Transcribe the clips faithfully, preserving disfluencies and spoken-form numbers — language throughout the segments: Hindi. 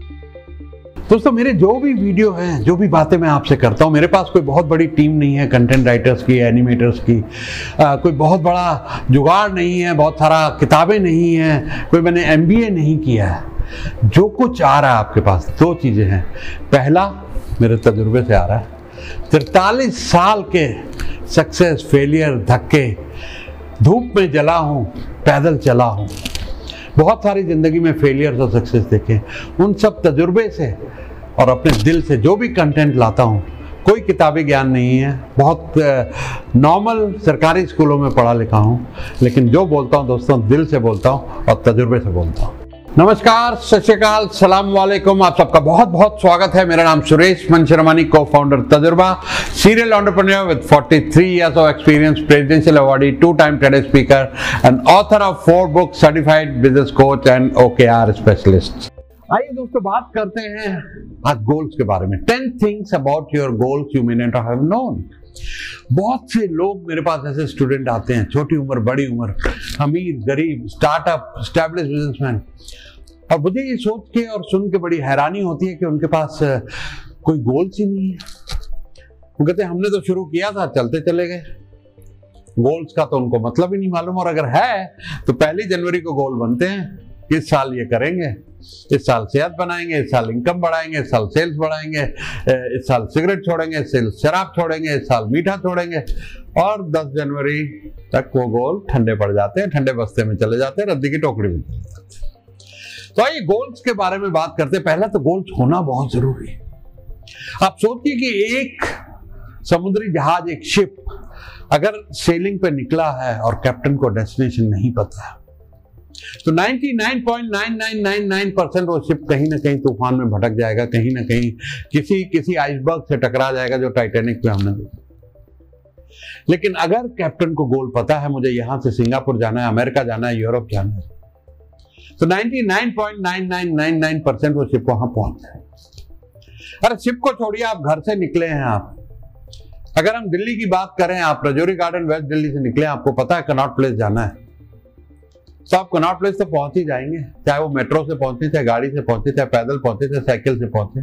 दोस्तों, मेरे जो भी वीडियो हैं, जो भी बातें मैं आपसे करता हूं, मेरे पास कोई बहुत बड़ी टीम नहीं है कंटेंट राइटर्स की, एनिमेटर्स की, आ, कोई बहुत बड़ा जुगाड़ नहीं है, बहुत सारा किताबें नहीं हैं, कोई मैंने एमबीए नहीं किया है। जो कुछ आ रहा है आपके पास, दो चीज़ें हैं। पहला, मेरे तजुर्बे से आ रहा है, तिरतालीस साल के सक्सेस, फेलियर, धक्के, धूप में जला हूँ, पैदल चला हूँ, बहुत सारी ज़िंदगी में फेलियर्स और सक्सेस देखे। उन सब तजुर्बे से और अपने दिल से जो भी कंटेंट लाता हूँ, कोई किताबी ज्ञान नहीं है, बहुत नॉर्मल सरकारी स्कूलों में पढ़ा लिखा हूँ, लेकिन जो बोलता हूँ दोस्तों, दिल से बोलता हूँ और तजुर्बे से बोलता हूँ। नमस्कार, सत श्री अकाल, सलाम वालेकुम, आप सबका बहुत बहुत स्वागत है। मेरा नाम Suresh मनशरमानी, cofounder Tajurba, serial entrepreneur with तैंतालीस years of experience, presidential awardee, two time TED speaker and author of four book, certified business coach and OKR specialist. आइए दोस्तों, बात करते हैं आज गोल्स के बारे में। Ten things about your goals you may not have known. बहुत से लोग मेरे पास ऐसे स्टूडेंट आते हैं, छोटी उम्र, बड़ी उम्र, अमीर, गरीब, स्टार्टअप, एस्टैब्लिश बिजनेसमैन, और मुझे ये सोच के और सुन के बड़ी हैरानी होती है कि उनके पास कोई गोल्स ही नहीं है। वो कहते हैं हमने तो शुरू किया था, चलते चले गए। गोल्स का तो उनको मतलब ही नहीं मालूम, और अगर है तो पहली जनवरी को गोल बनते हैं, इस साल ये करेंगे, इस साल सेहत बनाएंगे, इस साल इनकम बढ़ाएंगे, इस साल सेल्स बढ़ाएंगे, इस साल सिगरेट छोड़ेंगे, इस साल शराब छोड़ेंगे, इस साल मीठा छोड़ेंगे, और दस जनवरी तक वो गोल ठंडे पड़ जाते हैं, ठंडे बस्ते में चले जाते हैं, रद्दी की टोकरी में चले जाते हैं। तो आइए गोल्स के बारे में बात करते हैं। पहला तो गोल्स होना बहुत जरूरी है। आप सोचिए कि एक समुद्री जहाज, एक शिप अगर सेलिंग पे निकला है और कैप्टन को डेस्टिनेशन नहीं पता है, तो निन्यानवे point nine nine nine nine percent वो शिप कहीं ना कहीं तूफान में भटक जाएगा, कहीं ना कहीं किसी किसी आइसबर्ग से टकरा जाएगा, जो टाइटैनिक पे हमने देखा। लेकिन अगर कैप्टन को गोल पता है, मुझे यहां से सिंगापुर जाना है, अमेरिका जाना है, यूरोप जाना है, तो निन्यानवे point nine nine nine nine percent वो शिप वहां पहुंच जाए। अरे शिप को छोड़िए, आप घर से निकले हैं, आप अगर हम दिल्ली की बात करें, आप रजौरी गार्डन वेस्ट दिल्ली से निकले, आपको पता है कनॉट प्लेस जाना है, तो आप कनॉट प्लेस तो पहुंच ही जाएंगे, चाहे वो मेट्रो से पहुंचे, चाहे गाड़ी से पहुंचे, चाहे पैदल पहुंचे, चाहे साइकिल से पहुंचे,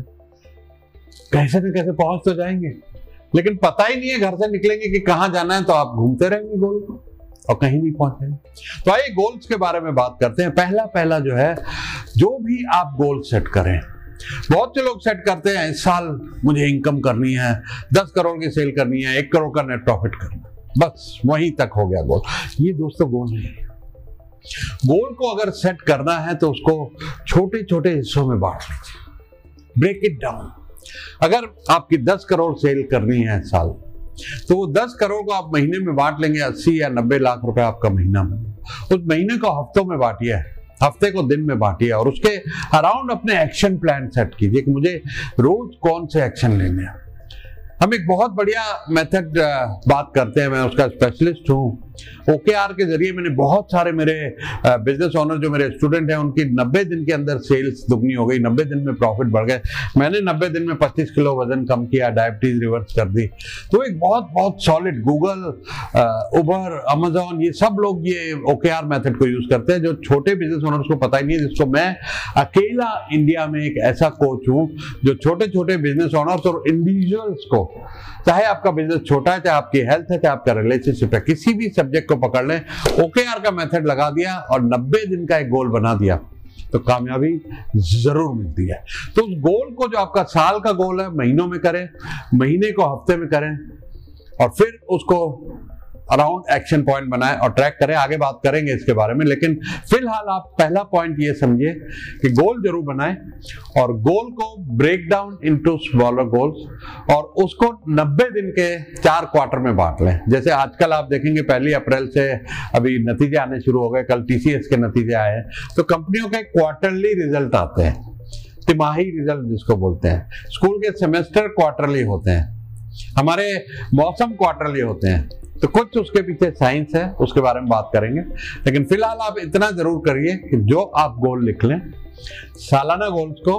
कैसे न कैसे पहुंच तो जाएंगे। लेकिन पता ही नहीं है घर से निकलेंगे कि कहां जाना है, तो आप घूमते रहेंगे गोल को और कहीं नहीं पहुंचेंगे। तो आइए गोल्स के बारे में बात करते हैं। पहला पहला जो है, जो भी आप गोल सेट करें, बहुत से लोग सेट करते हैं इस साल मुझे इनकम करनी है, दस करोड़ की सेल करनी है, एक करोड़ का नेट प्रॉफिट करना, बस वहीं तक हो गया गोल। ये दोस्तों गोल नहीं है। गोल को अगर सेट करना है तो उसको छोटे छोटे हिस्सों में बांट लीजिए, ब्रेक इट डाउन। अगर आपकी दस करोड़ सेल करनी है इस साल, तो वो दस करोड़ को आप महीने में बांट लेंगे, अस्सी या नब्बे लाख रुपए आपका महीना में। उस महीने को हफ्तों में बांटिए, हफ्ते को दिन में बांटिए, और उसके अराउंड अपने एक्शन प्लान सेट कीजिए कि मुझे रोज कौन से एक्शन लेने हैं। हम एक बहुत बढ़िया मेथड बात करते हैं, मैं उसका स्पेशलिस्ट हूँ। ओकेआर के जरिए मैंने बहुत सारे मेरे बिजनेस ओनर जो मेरे स्टूडेंट हैं, उनकी नब्बे दिन के अंदर सेल्स दुगनी हो गई, नब्बे दिन में प्रॉफिट बढ़ गए। मैंने नब्बे दिन में पच्चीस किलो वजन कम किया, डायबिटीज रिवर्स कर दी। तो एक बहुत बहुत सॉलिड, गूगल, उबर, अमेजॉन, ये सब लोग ये ओकेआर मेथड को यूज करते हैं, जो छोटे बिजनेस ओनर्स को पता ही नहीं है, जिसको मैं अकेला इंडिया में एक ऐसा कोच हूँ जो छोटे छोटे बिजनेस ओनर्स और इंडिविजुअल्स को, चाहे आपका बिजनेस छोटा है, चाहे आपकी हेल्थ है, चाहे आपका रिलेशनशिप है, किसी भी सब्जेक्ट को पकड़ लें, ओकेआर का मेथड लगा दिया और नब्बे दिन का एक गोल बना दिया, तो कामयाबी जरूर मिलती है। तो उस गोल को, जो आपका साल का गोल है, महीनों में करें, महीने को हफ्ते में करें, और फिर उसको अराउंड एक्शन पॉइंट बनाएं और ट्रैक करें। आगे बात करेंगे इसके बारे में, लेकिन फिलहाल आप पहला पॉइंट ये समझिए कि गोल जरूर बनाएं, और गोल को break down into smaller goals, और उसको नब्बे दिन के चार क्वार्टर में बांट लें। जैसे आजकल आप देखेंगे पहली अप्रैल से अभी नतीजे आने शुरू हो गए, कल टीसीएस के नतीजे आए हैं, तो कंपनियों के क्वार्टरली रिजल्ट आते हैं, तिमाही रिजल्ट जिसको बोलते हैं। स्कूल के सेमेस्टर क्वार्टरली होते हैं, हमारे मौसम क्वार्टरली होते हैं। तो कुछ उसके पीछे साइंस है, उसके बारे में बात करेंगे, लेकिन फिलहाल आप इतना जरूर करिए कि जो आप गोल लिख लें, सालाना गोल्स को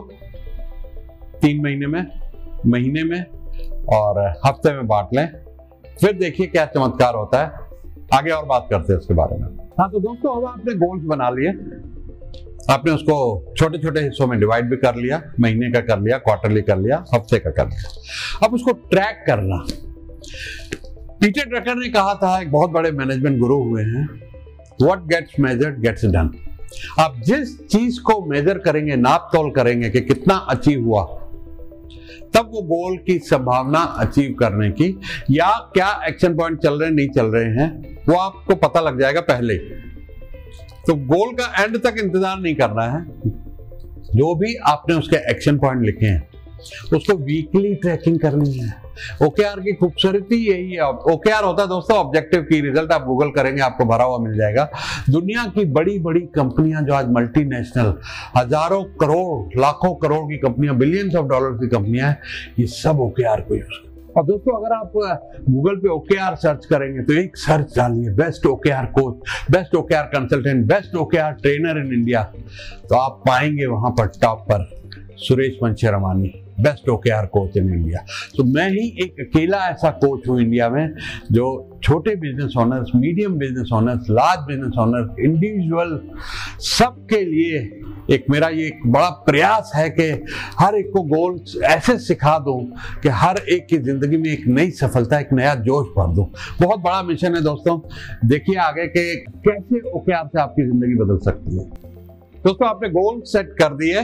तीन महीने में, महीने में और हफ्ते में बांट लें, फिर देखिए क्या चमत्कार होता है। आगे और बात करते हैं इसके बारे में। हाँ तो दोस्तों, अब आपने गोल्स बना लिए, आपने उसको छोटे छोटे हिस्सों में डिवाइड भी कर लिया, महीने का कर लिया, क्वार्टरली कर लिया, हफ्ते का कर लिया। अब उसको ट्रैक करना। पीटर ड्रकर ने कहा था, एक बहुत बड़े मैनेजमेंट गुरु हुए हैं, what gets measured gets done. आप जिस चीज को मेजर करेंगे, नाप तोल करेंगे कि कितना अचीव हुआ, तब वो गोल की संभावना अचीव करने की या क्या एक्शन पॉइंट चल रहे हैं नहीं चल रहे हैं वो आपको पता लग जाएगा पहले। तो गोल का एंड तक इंतजार नहीं करना है। जो भी आपने उसके एक्शन पॉइंट लिखे हैं उसको वीकली ट्रैकिंग करनी है। ओकेआर की खूबसूरती यही है। ओकेआर होता है दोस्तों ऑब्जेक्टिव की रिजल्ट। आप गूगल करेंगे आपको भरा हुआ मिल जाएगा। दुनिया की बड़ी बड़ी कंपनियां जो आज मल्टीनेशनल, हजारों करोड़ लाखों करोड़ की कंपनियां, बिलियंस ऑफ डॉलर की कंपनियां हैं, ये सब ओकेआर को यूज करते हैं। और दोस्तों अगर आप गूगल पे ओकेआर सर्च करेंगे तो एक सर्च डालिए best OKR coach, best OKR consultant, best OKR trainer in India, तो आप पाएंगे वहां पर टॉप पर Suresh Mansharamani, best OKR coach in India. तो मैं ही एक अकेला ऐसा कोच हूँ इंडिया में जो छोटे business owners, medium business owners, large business owners, individual, सबके लिए एक मेरा ये एक बड़ा प्रयास है कि हर एक को गोल्स ऐसे सिखा दूं कि हर एक की जिंदगी में एक नई सफलता, एक नया जोश भर दूं। बहुत बड़ा मिशन है दोस्तों। देखिए आगे के कैसे ओकेआर से आपकी जिंदगी बदल सकती है। दोस्तों आपने गोल सेट कर दिए,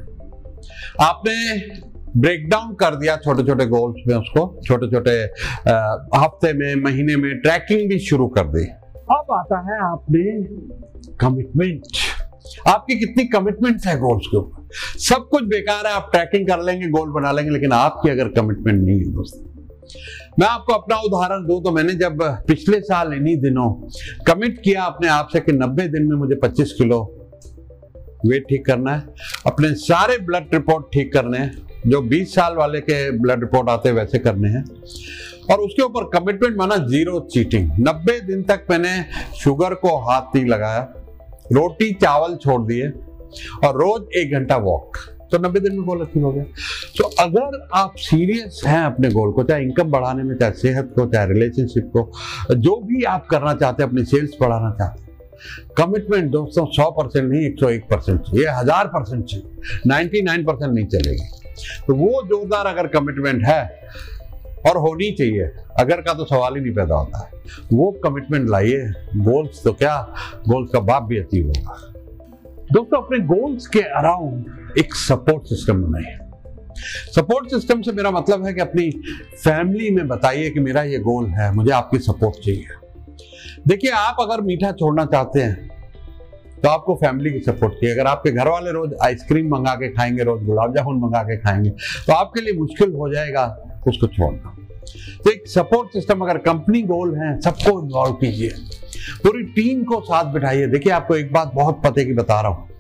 आपने ब्रेक डाउन कर दिया छोटे छोटे गोल्स में, उसको छोटे छोटे हफ्ते में, महीने में ट्रैकिंग भी शुरू कर दी। अब आता है आपने कमिटमेंट। आपकी कितनी कमिटमेंट है गोल्स के ऊपर। सब कुछ बेकार है, आप ट्रैकिंग कर लेंगे, गोल बना लेंगे, लेकिन आपकी अगर कमिटमेंट नहीं है दोस्तों। मैं आपको अपना उदाहरण दूं तो मैंने जब पिछले साल इन्हीं दिनों कमिट किया अपने आप से कि नब्बे दिन में मुझे पच्चीस किलो वेट ठीक करना है, अपने सारे ब्लड रिपोर्ट ठीक करने हैं, जो बीस साल वाले के ब्लड रिपोर्ट आते हैं वैसे करने हैं, और उसके ऊपर कमिटमेंट माना जीरो चीटिंग। नब्बे दिन तक मैंने शुगर को हाथ नहीं लगाया, रोटी चावल छोड़ दिए और रोज एक घंटा वॉक। तो नब्बे दिन में गोल अचीव हो गया। तो अगर आप सीरियस हैं अपने गोल को, चाहे इनकम बढ़ाने में, चाहे सेहत को, चाहे रिलेशनशिप को, जो भी आप करना चाहते हैं, अपनी सेल्स बढ़ाना चाहते हैं, कमिटमेंट दोस्तों सौ परसेंट नहीं, एक सौ एक परसेंट चाहिए, हजार परसेंट चाहिए, निन्यानवे परसेंट नहीं चलेगी। तो वो जोरदार अगर कमिटमेंट है, और होनी चाहिए, अगर का तो सवाल ही नहीं पैदा होता है, वो कमिटमेंट लाइए। गोल्स तो क्या, गोल्स का बाप भी अचीव होगा। दोस्तों अपने गोल्स के अराउंड एक सपोर्ट सिस्टम बनाइए। सपोर्ट सिस्टम से मेरा मतलब है कि अपनी फैमिली में बताइए कि मेरा ये गोल है, मुझे आपकी सपोर्ट चाहिए। देखिए आप अगर मीठा छोड़ना चाहते हैं तो आपको फैमिली की सपोर्ट चाहिए। अगर आपके घर वाले रोज आइसक्रीम मंगा के खाएंगे, रोज गुलाब जामुन मंगा के खाएंगे, तो आपके लिए मुश्किल हो जाएगा उसको छोड़ना। तो एक सपोर्ट सिस्टम, अगर कंपनी गोल है, सबको इन्वॉल्व कीजिए, पूरी टीम को साथ बिठाइए। देखिए आपको एक बात बहुत पते की बता रहा हूं,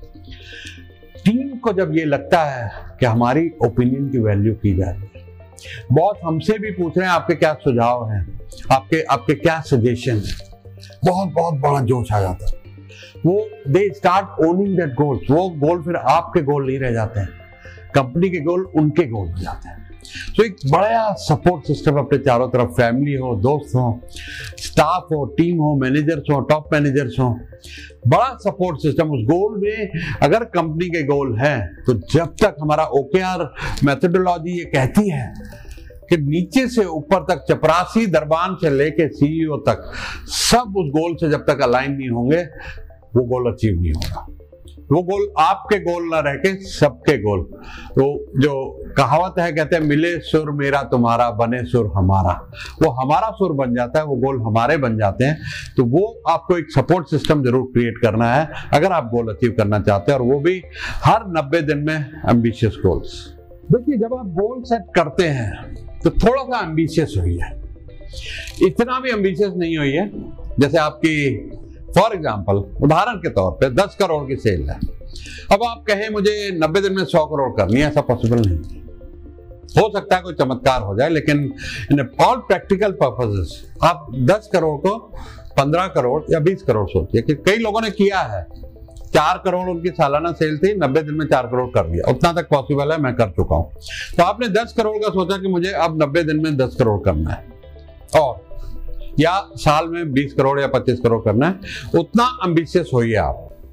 टीम को जब ये लगता है कि हमारी ओपिनियन की वैल्यू की जाती है, बॉस हमसे भी पूछ रहे हैं आपके क्या सुझाव हैं, आपके आपके क्या सजेशन है, बहुत बहुत बड़ा जोश आ जाता है। वो they start owning that goals. वो गोल फिर आपके गोल नहीं रह जाते हैं, कंपनी के गोल उनके गोल हो जाते हैं। तो so, एक बड़ा सपोर्ट सिस्टम अपने चारों तरफ, फैमिली हो, दोस्त हो, स्टाफ हो, टीम हो, मैनेजर्स हो, टॉप मैनेजर्स हो, बड़ा सपोर्ट सिस्टम उस गोल में। अगर कंपनी के गोल हैं तो जब तक हमारा ओकेआर मेथोडोलॉजी ये कहती है कि नीचे से ऊपर तक, चपरासी दरबान से लेके सीईओ तक, सब उस गोल से जब तक अलाइन नहीं होंगे वो गोल अचीव नहीं होगा। वो गोल आपके गोल ना रह के सबके गोल। तो जो कहावत है, कहते हैं मिले सुर मेरा तुम्हारा, बने सुर हमारा, वो हमारा सुर बन जाता है, वो गोल हमारे बन जाते हैं। तो वो आपको एक सपोर्ट सिस्टम जरूर क्रिएट करना है अगर आप गोल अचीव करना चाहते हैं, और वो भी हर नब्बे दिन में एम्बिशियस गोल्स। देखिए जब आप गोल सेट करते हैं तो थोड़ा सा एम्बिशियस होइए, इतना भी एम्बिशियस नहीं होइए। जैसे आपकी फॉर एग्जाम्पल, उदाहरण के तौर पे दस करोड़ की सेल है, अब आप कहें मुझे नब्बे दिन में सौ करोड़ करनी है, ऐसा पॉसिबल नहीं। हो सकता है कोई चमत्कार हो जाए, लेकिन इन ऑल प्रैक्टिकल पर्पसेस आप दस करोड़ को पंद्रह करोड़ या बीस करोड़ सोचिए। कि कई लोगों ने किया है, चार करोड़ उनकी सालाना सेल थी, नब्बे दिन में चार करोड़ कर दिया, उतना तक पॉसिबल है, मैं कर चुका हूं। तो आपने दस करोड़ का सोचा कि मुझे अब नब्बे दिन में दस करोड़ करना है, और या साल में बीस करोड़ या पच्चीस करोड़ करना है, उतना एम्बिशियस होइए आप।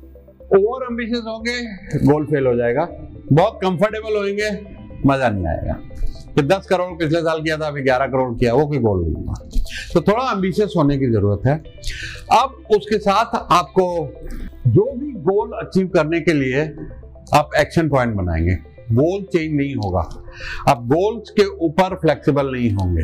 ओवर एम्बिशियस होंगे गोल फेल हो जाएगा, बहुत कंफर्टेबल होंगे मजा नहीं आएगा कि दस करोड़ पिछले साल किया था अभी ग्यारह करोड़ किया, वो कोई गोल नहीं हुआ। तो थोड़ा एम्बिशियस होने की जरूरत है। अब उसके साथ आपको जो भी गोल अचीव करने के लिए आप एक्शन पॉइंट बनाएंगे। गोल चेंज नहीं होगा, आप गोल्स के ऊपर फ्लेक्सिबल नहीं होंगे,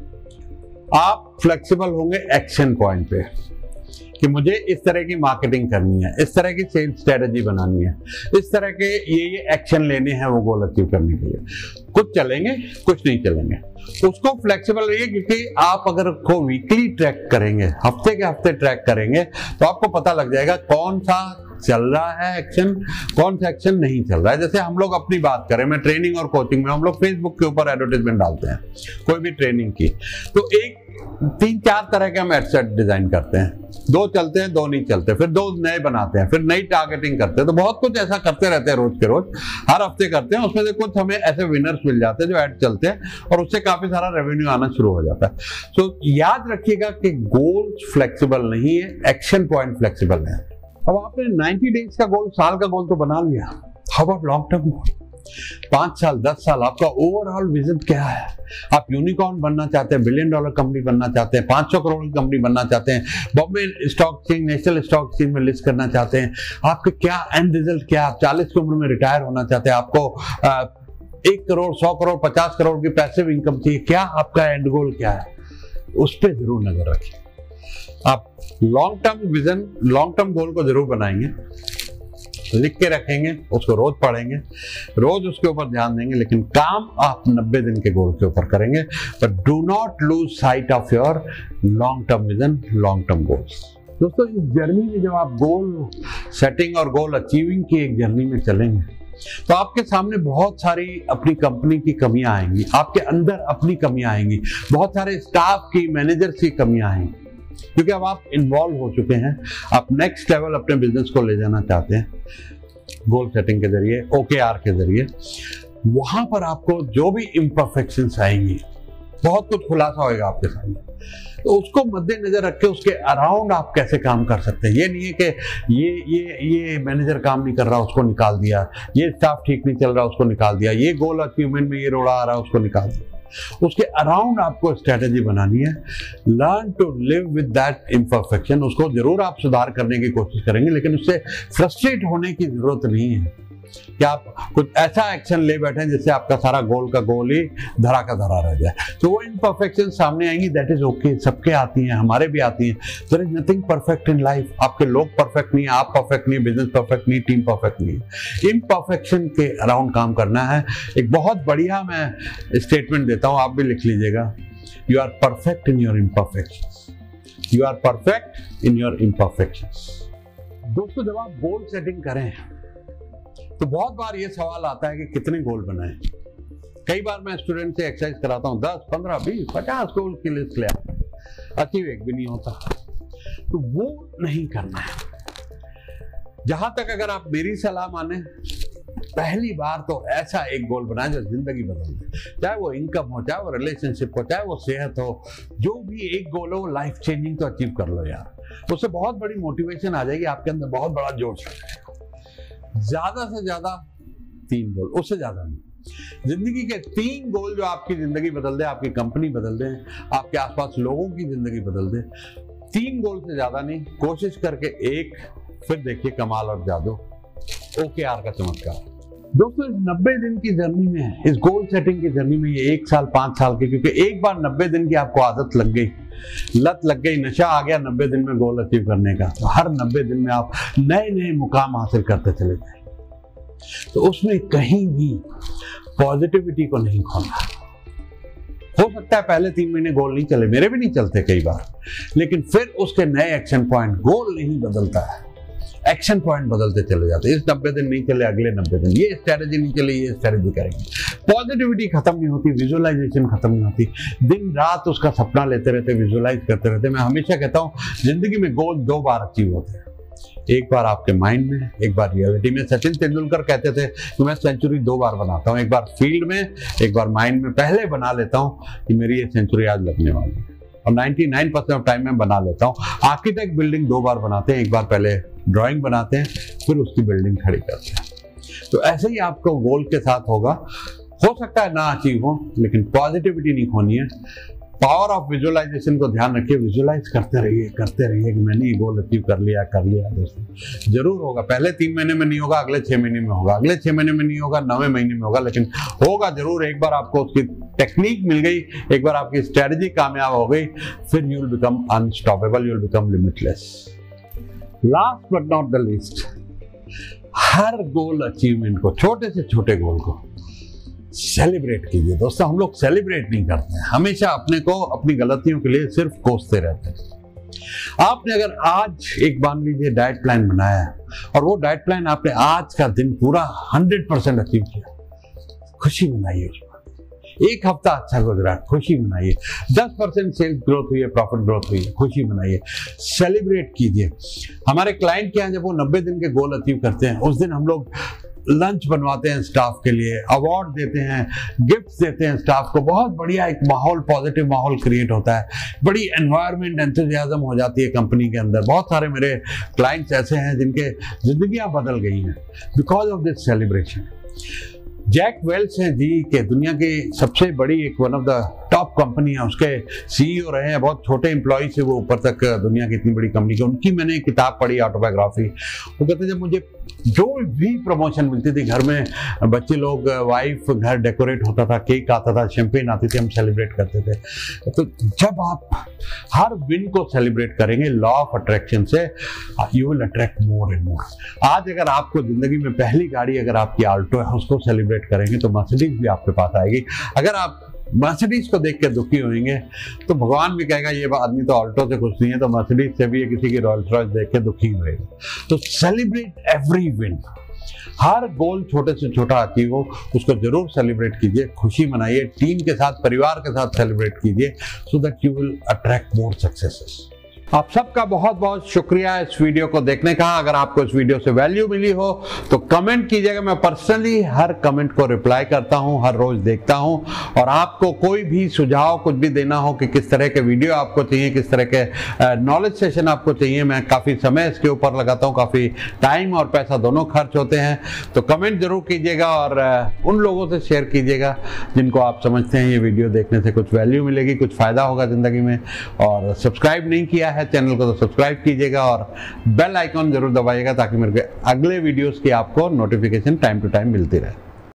आप फ्लेक्सिबल होंगे एक्शन पॉइंट पे कि मुझे इस तरह की मार्केटिंग करनी है, इस तरह की सेल्स स्ट्रेटजी बनानी है, इस तरह के ये ये एक्शन लेने हैं वो गोल अचीव करने के लिए। कुछ चलेंगे कुछ नहीं चलेंगे, उसको फ्लेक्सिबल रहिए, क्योंकि आप अगर को वीकली ट्रैक करेंगे, हफ्ते के हफ्ते ट्रैक करेंगे, तो आपको पता लग जाएगा कौन सा चल रहा है एक्शन, कौन सा एक्शन नहीं चल रहा है। जैसे हम लोग अपनी बात करें, मैं ट्रेनिंग और कोचिंग में हम लोग फेसबुक के ऊपर एडवर्टाइजमेंट डालते हैं कोई भी ट्रेनिंग की, तो एक तीन चार तरह के हम एडसेट डिजाइन करते हैं, दो चलते हैं दो नहीं चलते, फिर दो नए बनाते हैं, फिर नई टारगेटिंग करते हैं। तो बहुत कुछ ऐसा करते रहते हैं, रोज के रोज हर हफ्ते करते हैं। उसमें से कुछ हमें ऐसे विनर्स मिल जाते हैं जो ऐड चलते हैं और उससे काफी सारा रेवेन्यू आना शुरू हो जाता है। सो so, याद रखिएगा कि गोल फ्लेक्सिबल नहीं है, एक्शन पॉइंट फ्लेक्सिबल है। अब आपने नब्बे डेज का गोल, साल का गोल तो बना लिया, how about long term goal? पांच साल दस साल आपका ओवरऑल विजन क्या है? आप यूनिकॉर्न बनना चाहते हैं, बिलियन डॉलर कंपनी बनना चाहते हैं, पांच सौ करोड़ की कंपनी बनना चाहते हैं, Bombay stock exchange, national stock exchange में लिस्ट करना चाहते हैं, आपके क्या एंड रिजल्ट क्या? आप चालीस की उम्र में रिटायर होना चाहते हैं, आपको आ, एक करोड़ सौ करोड़ पचास करोड़ की पैसिव इनकम चाहिए, क्या आपका एंड गोल क्या है? उस पर जरूर नजर रखिए। आप long term vision, long term goal को जरूर बनाएंगे, लिख के रखेंगे, उसको रोज पढ़ेंगे, रोज उसके ऊपर ध्यान देंगे, लेकिन काम आप नब्बे दिन के गोल के ऊपर करेंगे। But do not lose sight of your long term vision, long term goals. दोस्तों, इस जर्नी में जब आप गोल सेटिंग और गोल अचीविंग की एक जर्नी में चलेंगे, तो आपके सामने बहुत सारी अपनी कंपनी की कमियां आएंगी, आपके अंदर अपनी कमियां आएंगी, बहुत सारे स्टाफ की, मैनेजर्स की कमियां आएंगी, क्योंकि अब आप इन्वॉल्व हो चुके हैं, आप नेक्स्ट लेवल अपने बिजनेस को ले जाना चाहते हैं गोल सेटिंग के जरिए, ओकेआर के जरिए। वहां पर आपको जो भी इम्परफेक्शंस आएंगी, बहुत कुछ खुलासा होगा आपके सामने, तो उसको मद्देनजर रख के उसके अराउंड आप कैसे काम कर सकते हैं। ये नहीं है कि ये ये ये मैनेजर काम नहीं कर रहा उसको निकाल दिया, ये स्टाफ ठीक नहीं चल रहा उसको निकाल दिया, ये गोल अचीवमेंट में ये रोड़ा आ रहा है उसको निकाल दिया। उसके अराउंड आपको स्ट्रेटेजी बनानी है। Learn to live with that imperfection. उसको जरूर आप सुधार करने की कोशिश करेंगे, लेकिन उससे फ्रस्ट्रेट होने की जरूरत नहीं है कि आप कुछ ऐसा एक्शन ले बैठे जिससे आपका सारा गोल का गोल ही धरा का धरा रह जाए। तो वो इम्परफेक्शन सामने आएंगी, दैट इज ओके, सबके आती हैं, हमारे भी आती हैं। There is nothing perfect in life. आपके लोग परफेक्ट नहीं है, आप परफेक्ट नहीं, बिजनेस परफेक्ट नहीं, टीम परफेक्ट नहीं है। इम्परफेक्शन के अराउंड काम करना है। एक बहुत बढ़िया मैं स्टेटमेंट देता हूं, आप भी लिख लीजिएगा। You are perfect in your imperfection, you are perfect in your imperfection. दोस्तों, जब आप गोल सेटिंग करें तो बहुत बार ये सवाल आता है कि कितने गोल बनाएं। कई बार मैं स्टूडेंट से एक्सरसाइज कराता हूं, दस पंद्रह बीस पचास गोल की लिस्ट ले आता हूं, अचीव एक भी नहीं होता। तो वो नहीं करना है। जहां तक अगर आप मेरी सलाह माने, पहली बार तो ऐसा एक गोल बनाए जो जिंदगी बदल दे। चाहे वो इनकम हो, चाहे वो रिलेशनशिप हो, चाहे वो सेहत हो, जो भी एक गोल हो लाइफ चेंजिंग तो अचीव कर लो यार। उससे बहुत बड़ी मोटिवेशन आ जाएगी, आपके अंदर बहुत बड़ा जोश आ जाएगा। ज्यादा से ज्यादा तीन गोल, उससे ज्यादा नहीं। जिंदगी के तीन गोल जो आपकी जिंदगी बदल दे, आपकी कंपनी बदल दे, आपके आसपास लोगों की जिंदगी बदल दे। तीन गोल से ज्यादा नहीं, कोशिश करके एक, फिर देखिए कमाल और जादू, ओकेआर का चमत्कार। दोस्तों, इस नब्बे दिन की जर्नी में, इस गोल सेटिंग की जर्नी में, ये एक साल पांच साल के, क्योंकि एक बार नब्बे दिन की आपको आदत लग गई, लत लग गई, नशा आ गया नब्बे दिन में गोल अचीव करने का, तो हर नब्बे दिन में आप नए नए मुकाम हासिल करते चले जाएंगे। तो उसमें कहीं भी पॉजिटिविटी को नहीं खोना। हो सकता है पहले तीन महीने गोल नहीं चले, मेरे भी नहीं चलते कई बार, लेकिन फिर उसके नए एक्शन पॉइंट, गोल नहीं बदलता है, एक्शन पॉइंट बदलते चले जाते हैं। इस नब्बे दिन नहीं चले, अगले नब्बे दिन ये स्ट्रेटेजी नहीं चले, ये स्ट्रेटेजी करेंगे। पॉजिटिविटी खत्म नहीं होती, विजुअलाइजेशन खत्म नहीं होती, दिन रात उसका सपना लेते रहते, विजुअलाइज करते रहते। मैं हमेशा कहता हूँ जिंदगी में गोल दो बार अचीव होते हैं, एक बार आपके माइंड में, एक बार रियलिटी में। सचिन तेंदुलकर कहते थे कि मैं सेंचुरी दो बार बनाता हूँ, एक बार फील्ड में, एक बार माइंड में। पहले बना लेता हूँ कि मेरी ये सेंचुरी आज लगने वाली है, और निन्यानवे परसेंट ऑफ टाइम में बना लेता हूँ। आर्किटेक्ट बिल्डिंग दो बार बनाते हैं, एक बार पहले ड्राइंग बनाते हैं, फिर उसकी बिल्डिंग खड़ी करते हैं। तो ऐसे ही आपको गोल के साथ होगा। हो सकता है ना अचीव हो, लेकिन पॉजिटिविटी नहीं खोनी है। पावर ऑफ विजुअलाइजेशन को ध्यान रखिए, विजुअलाइज करते रहिए करते रहिए कि मैंने ये गोल अचीव कर लिया कर लिया दोस्तों। जरूर होगा, पहले तीन महीने में नहीं होगा, अगले छः महीने में होगा, अगले छः महीने में नहीं होगा, नौवें महीने में होगा, लेकिन होगा जरूर। एक बार आपको उसकी टेक्निक मिल गई, एक बार आपकी स्ट्रेटजी कामयाब हो गई, फिर you will become unstoppable, you will become limitless. Last but not the least, हर गोल अचीवमेंट को, छोटे से छोटे गोल को सेलिब्रेट कीजिए दोस्तों। हम लोग सेलिब्रेट नहीं करते हैं, हमेशा अपने को अपनी गलतियों के लिए सिर्फ कोसते रहते हैं। आपने अगर आज एक मान लीजिए डाइट प्लान बनाया है और वो डाइट प्लान आपने आज का दिन पूरा हंड्रेड परसेंट अचीव किया, खुशी मनाइए उसमें। एक हफ्ता अच्छा गुजरा, खुशी मनाइए। दस परसेंट सेल्स ग्रोथ हुई है, प्रॉफिट ग्रोथ हुई है, खुशी मनाइए, सेलिब्रेट कीजिए। हमारे क्लाइंट के यहाँ जब वो नब्बे दिन के गोल अचीव करते हैं, उस दिन हम लोग लंच बनवाते हैं स्टाफ के लिए, अवार्ड देते हैं, गिफ्ट्स देते हैं स्टाफ को। बहुत बढ़िया एक माहौल, पॉजिटिव माहौल क्रिएट होता है, बड़ी एनवायरनमेंट, एंथुसियाज्म हो जाती है कंपनी के अंदर। बहुत सारे मेरे क्लाइंट्स ऐसे हैं जिनके जिंदगियां बदल गई हैं because of this celebration. Jack Welch हैं जी, के दुनिया की सबसे बड़ी एक one of the top company है, उसके सीईओ रहे हैं, बहुत छोटे एम्प्लॉय से वो ऊपर तक दुनिया की इतनी बड़ी कंपनी की। उनकी मैंने एक किताब पढ़ी, ऑटोबायोग्राफी। वो कहते जब मुझे जो भी प्रमोशन मिलती थी, घर में बच्चे लोग, वाइफ, घर डेकोरेट होता था, केक आता था, शैंपेन आती थी, हम सेलिब्रेट करते थे। तो जब आप हर विन को सेलिब्रेट करेंगे, लॉ ऑफ अट्रैक्शन से, you will attract more and more. आज अगर आपको जिंदगी में पहली गाड़ी अगर आपकी आल्टो है, उसको सेलिब्रेट करेंगे तो मर्सिडीज भी आपके पास आएगी। अगर आप मर्सिडीज को देख के दुखी होंगे तो भगवान भी कहेगा ये आदमी तो ऑल्टो से खुश नहीं है, तो मर्सिडीज से भी किसी की रॉयल्स रॉयस देख के दुखी होएगा। तो सेलिब्रेट एवरी विन। हर गोल छोटे से छोटा अचीव हो, उसको जरूर सेलिब्रेट कीजिए, खुशी मनाइए, टीम के साथ, परिवार के साथ सेलिब्रेट कीजिए, so that you will attract more successes. आप सबका बहुत बहुत शुक्रिया इस वीडियो को देखने का। अगर आपको इस वीडियो से वैल्यू मिली हो तो कमेंट कीजिएगा। मैं पर्सनली हर कमेंट को रिप्लाई करता हूं, हर रोज देखता हूं। और आपको कोई भी सुझाव कुछ भी देना हो कि किस तरह के वीडियो आपको चाहिए, किस तरह के नॉलेज सेशन आपको चाहिए, मैं काफ़ी समय इसके ऊपर लगाता हूँ, काफ़ी टाइम और पैसा दोनों खर्च होते हैं। तो कमेंट जरूर कीजिएगा और उन लोगों से शेयर कीजिएगा जिनको आप समझते हैं ये वीडियो देखने से कुछ वैल्यू मिलेगी, कुछ फ़ायदा होगा ज़िंदगी में। और सब्सक्राइब नहीं किया है चैनल को तो सब्सक्राइब कीजिएगा और बेल आइकॉन जरूर दबाइएगा ताकि मेरे अगले वीडियोस की आपको नोटिफिकेशन टाइम टू टाइम मिलती रहे।